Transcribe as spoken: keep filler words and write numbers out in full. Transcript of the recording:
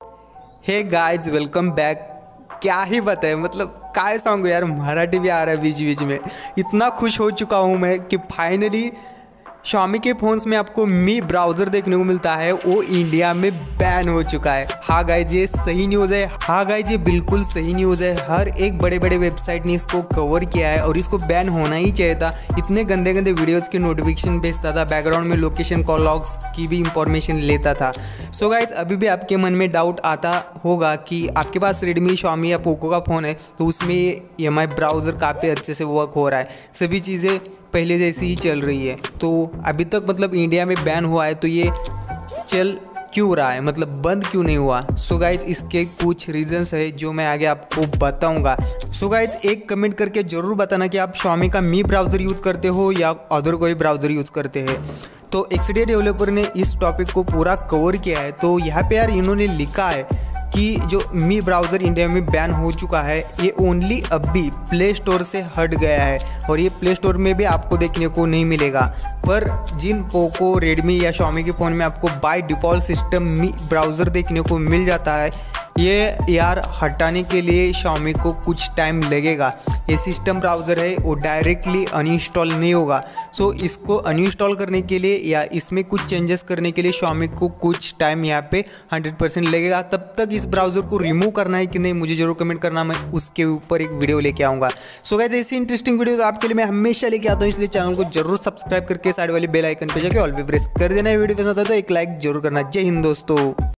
Hey guys welcome back. क्या ही बताए, मतलब काय सॉन्ग यार, मराठी भी आ रहा है बीच बीच में। इतना खुश हो चुका हूँ मैं कि फाइनली Xiaomi के फ़ोन्स में आपको मी ब्राउज़र देखने को मिलता है, वो इंडिया में बैन हो चुका है। हाँ गाइज, ये सही न्यूज़ है। हाँ गाइज, ये बिल्कुल सही न्यूज़ है। हर एक बड़े बड़े वेबसाइट ने इसको कवर किया है और इसको बैन होना ही चाहिए था। इतने गंदे गंदे वीडियोज़ की नोटिफिकेशन भेजता था, बैकग्राउंड में लोकेशन कॉल लॉग्स की भी इंफॉर्मेशन लेता था। सो गाइज, अभी भी आपके मन में डाउट आता होगा कि आपके पास रेडमी, Xiaomi या पोको का फ़ोन है तो उसमें ई एम आई ब्राउज़र काफ़ी अच्छे से वर्क हो रहा है, सभी चीज़ें पहले जैसी ही चल रही है। तो अभी तक मतलब इंडिया में बैन हुआ है तो ये चल क्यों रहा है, मतलब बंद क्यों नहीं हुआ? सो गाइज, इसके कुछ रीजंस है जो मैं आगे आपको बताऊंगा। सो गाइज, एक कमेंट करके ज़रूर बताना कि आप Xiaomi का मी ब्राउज़र यूज़ करते हो या अदर कोई ब्राउज़र यूज़ करते हैं। तो एक्सडीए डेवलपर ने इस टॉपिक को पूरा कवर किया है। तो यहाँ पे यार इन्होंने लिखा है कि जो मी ब्राउज़र इंडिया में बैन हो चुका है, ये ओनली अभी प्ले स्टोर से हट गया है और ये प्ले स्टोर में भी आपको देखने को नहीं मिलेगा। पर जिन पोको, रेडमी या Xiaomi के फ़ोन में आपको by default system Mi browser देखने को मिल जाता है, ये यार हटाने के लिए Xiaomi को कुछ टाइम लगेगा। ये सिस्टम ब्राउज़र है, वो डायरेक्टली अनइंस्टॉल नहीं होगा। सो इसको अनइंस्टॉल करने के लिए या इसमें कुछ चेंजेस करने के लिए Xiaomi को कुछ टाइम यहाँ पे हंड्रेड परसेंट लगेगा। तब तक इस ब्राउज़र को रिमूव करना है कि नहीं, मुझे जरूर कमेंट करना, मैं उसके ऊपर एक वीडियो लेके आऊँगा। सो गाइस, ऐसी इंटरेस्टिंग वीडियो आपके लिए मैं हमेशा लेके आता हूँ, इसलिए चैनल को जरूर सब्सक्राइब करके साइड वाली बेल आइकन पे जाके ऑल पे प्रेस कर देना। वीडियो पसंद आता है तो एक लाइक जरूर करना। जय हिंद दोस्तों।